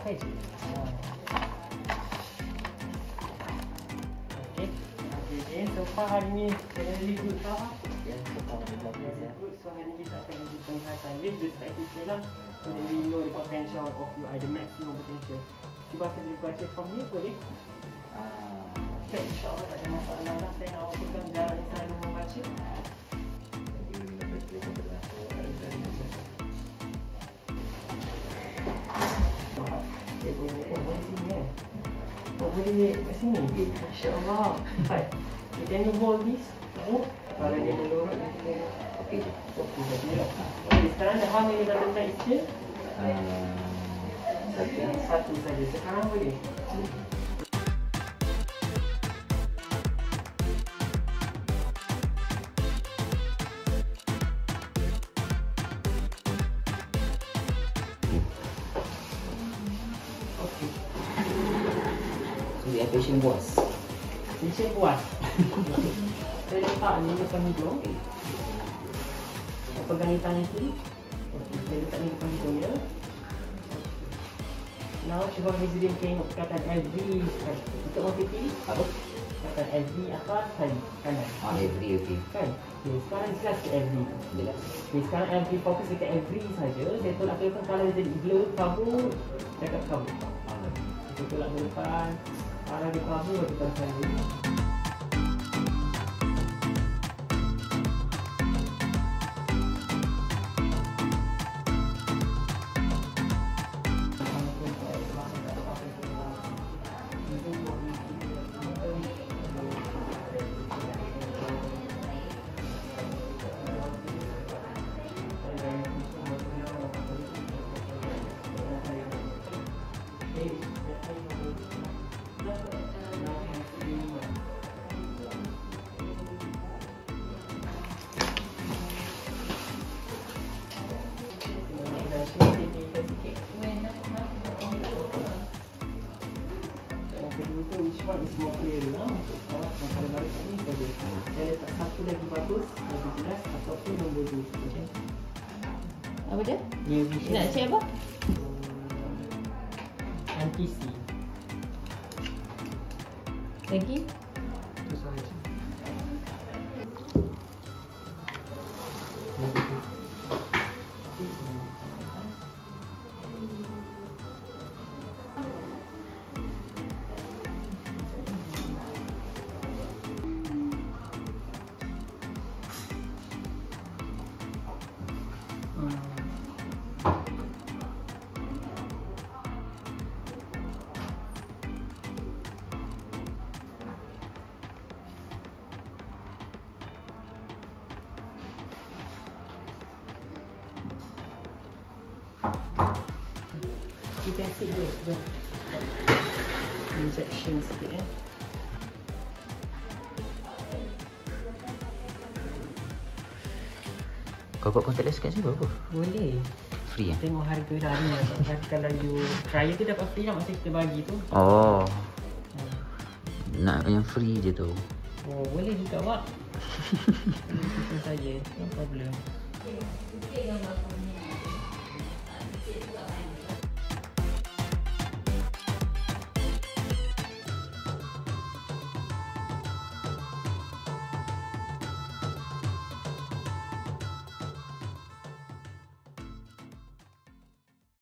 saja. Okey. Okay, so far hari ni really good tau. Ya, Good. So hari ni kita akan uji penglihatan with the spectacle lah. So that we know the potential of you are the maximum potential. Cuba saya baca from ni boleh? Okay, insyaAllah tak ada masalah lah. Saya nak pegang jarak yang selalu membaca. Boleh kat sini. InsyaAllah. Baik. Can you hold this? Kalau dia menurut nanti. Okey. Okey, sekarang dah how many butterfly is here? Satu saja. Sekarang boleh. Patient puas. Patient puas. Saya letak ni depan hidung. Saya pegang tangan kiri. Saya letak ni depan hidung ya. Now cuba Hafizuddin tengok perkataan every sekali. Untuk mengikuti apa? Perkataan every akan sekali kanan. Every okey. Kan? Okay, sekarang jelas ke every? Jelas. Okay, sekarang every fokus dekat every saja. Saya tolak ke depan kalau jadi blur kabur, cakap kabur. Saya tolak ke depan. Arah di kabur kita selalu. Which one is more clear now? Kalau balik ni saja. Saya letak satu lagi bagus, lebih jelas ataupun nombor 2. Okay. Apa dia? New vision. Nak cek apa? NPC. Lagi? Itu sahaja. You can see the injection sikit ya. Kau buat contact lens kat sini berapa? Boleh. Free ya? Tengok harga dah ni. Tapi kalau you trial tu dapat free lah masa kita bagi tu. Oh. Nak yang free je tu. Oh, boleh juga Wak. Itu saja. No problem.